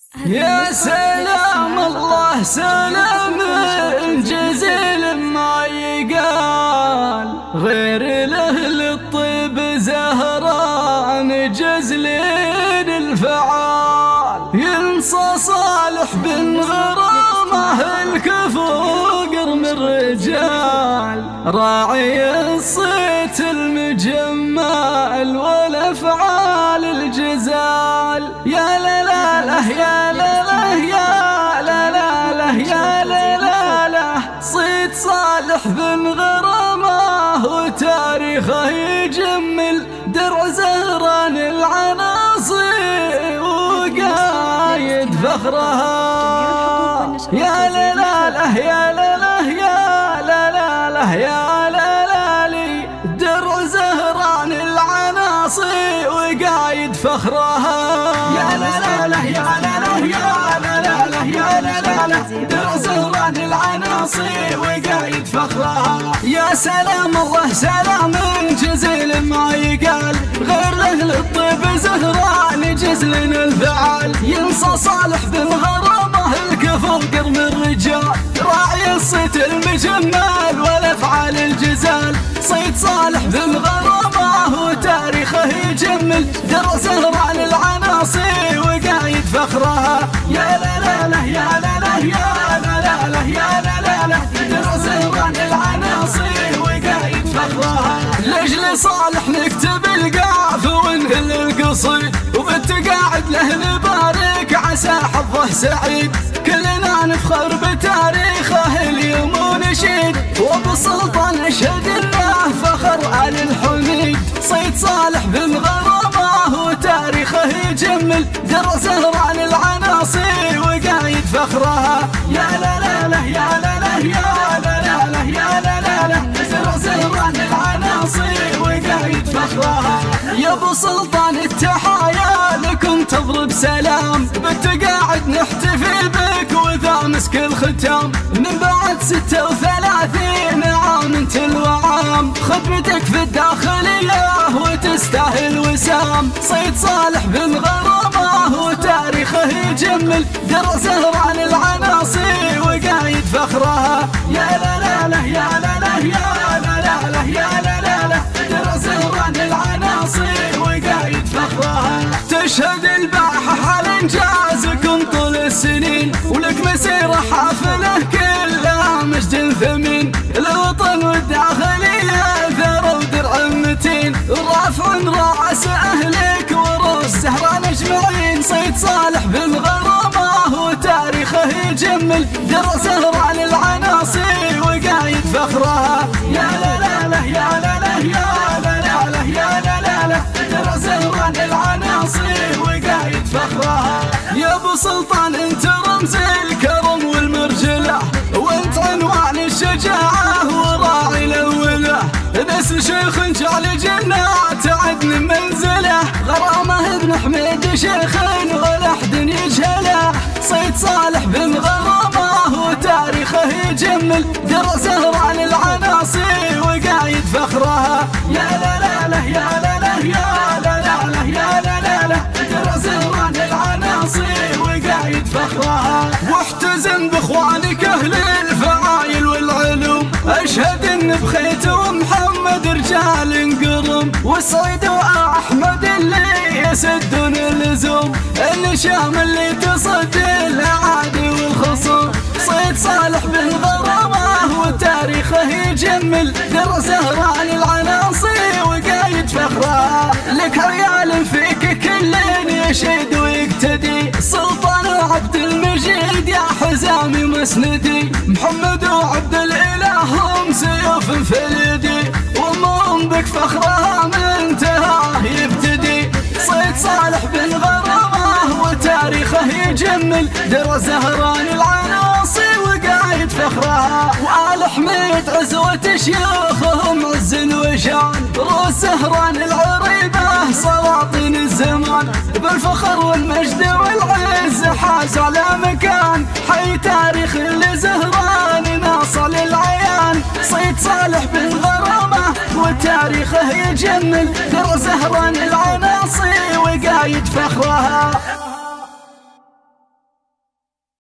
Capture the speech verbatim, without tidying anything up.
يا سلام الله سلام جزيل ما يقال غير له الطيب زهران جزلين الفعال ينصى صالح بن غرامه الكفو قرم الرجال راعي الصيت المجمال والافعال الجزال يا لا لا لا يا لا لا يا لا لا لا يا لا لا لا صيت صالح بن غرامه وتاريخه يجمل درع زهران العناصي وقايد فخرها يا لا لا لا يا لا لا يا لا لا لا يا لا لا لي درع زهران العناصي وقايد فخرها يا لا لا لا يا لا لا يا لا لا لا يا لا لا لا درع زهران العناصي وقايد فخرها يا سلام الله سلام جزيل ما يقال غير له للطيب زهران جزل الفعال ينصى صالح بالغرامه الكفو قرم الرجال راعي الصيت المجمل والافعال الجزال صيت صالح بالغرامه وتاريخه يجمل درع زهران العناصي وقايد فخرها يا لا لا لا يا لا لا يا لا لا لا يا لا لا لا درع زهران العناصي وقايد فخرها لاجل صالح نكتب القاف ونهل القصيد وبالتقاعد له نبارك عسى حظه سعيد كلنا نفخر بتاريخه اليوم ونشيد وبسلطان اشهد انه فخر على الحميد صيت صالح بن غرامه وتاريخه يجمل درع زهران العناصي وقايد فخرها يا لا لا لا يا لا لا يا لا لا لا يا لا لا لا درع زهران العناصي وقايد فخرها يا ابو سلطان التحايا لكم تضرب سلام بالتقاعد نحتفل بك وذا مسك الختام من بعد ستة وثلاثين عام انت الوعام خدمتك في الداخلية وتستاهل وسام صيت صالح بن غرامه وتاريخه يجمل درع زهران العناصي وقايد فخرها يا لا لا لا يا لا لا يا لا لا لا يا لا لا لا درع زهران العناصي وقايد فخرها تشهد الباحة على انجازكم طول السنين ولك مسيرة حافلة كلها مجد ثمين الوطن والداخلية ثروة ودرع متين رافع راس اهلك وروس زهران اجمعين صيت صالح بن غرامه وتاريخه يجمل درع زهران العناصي وقايد فخرها يا لا لا لا يا لا لا يا لا لا لا يا لا لا لا درع زهران العناصي وقايد فخرها يا ابو سلطان انت رمز الكرم والمرجله وانت عنوان الشجاعه وراعي الاوله نسل شيخ جعل جنات عدن منزله غرامه ابن حميد شيخ ولا احد يجهله صيت صالح بن غرامه وتاريخه يجمل درع زهران العناصي وقايد فخرها يا لا لا لا يا لا لا يا لا لا لا يا لا لا لا درع زهران العناصي وقايد فخرها واحتزم باخوانك اهل الفعايل والعلوم اشهد ان بخيتهم محمد رجال قرم والصيد واحمد اللي يسدون اللزوم النشام اللي تصدي الاعادي والخصوم صيد صالح بن غرامه وتاريخه يجمل درع زهران العناصي وقايد فخرها لك عيال فيك كلين يشيد ويقتدي سلطان وعبد المجيد يا حزامي مسندي محمد وعبد الاله هم سيوف في اليدي وامهم بك فخرها من تهاه يبتدي صيد صالح بن غرامه وتاريخه يجمل درع زهران العناصي وقايد فخرها وآل حميد عزوة شيوخهم عز وشان روس زهران العريبة سلاطين الزمان بالفخر والمجد والعز حاز على مكان حي تاريخ لزهران ناصل العيان صيد صالح بن غرامه وتاريخه يجمل درع زهران العناصي وقايد فخرها.